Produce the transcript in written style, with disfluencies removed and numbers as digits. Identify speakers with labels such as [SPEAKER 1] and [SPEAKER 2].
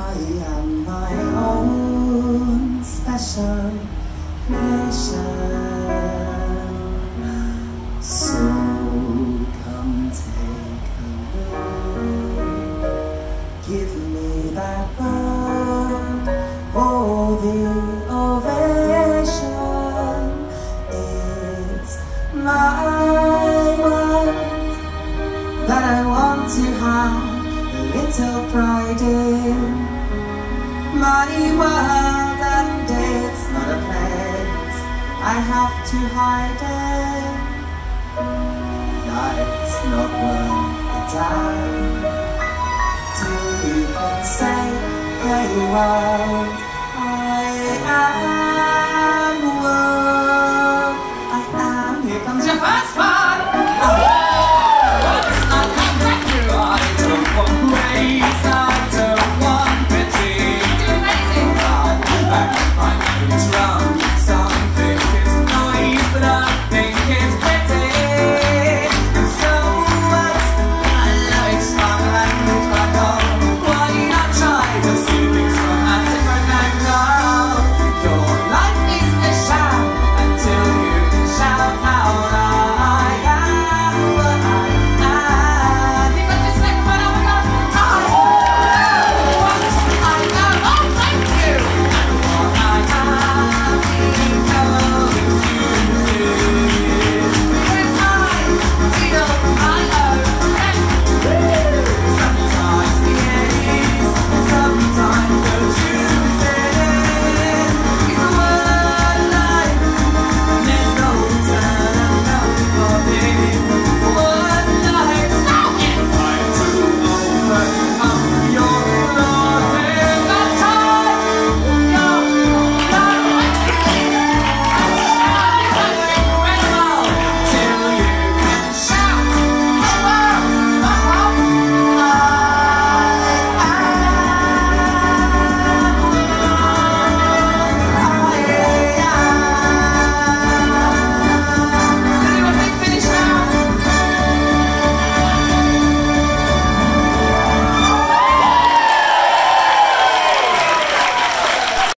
[SPEAKER 1] I am my own special creation. So come take a look, give me that look, oh the ovation. It's my world that I want to have a little pride in. My world, and it's not a place I have to hide in. Life's not worth the time till you can say, hey world, I am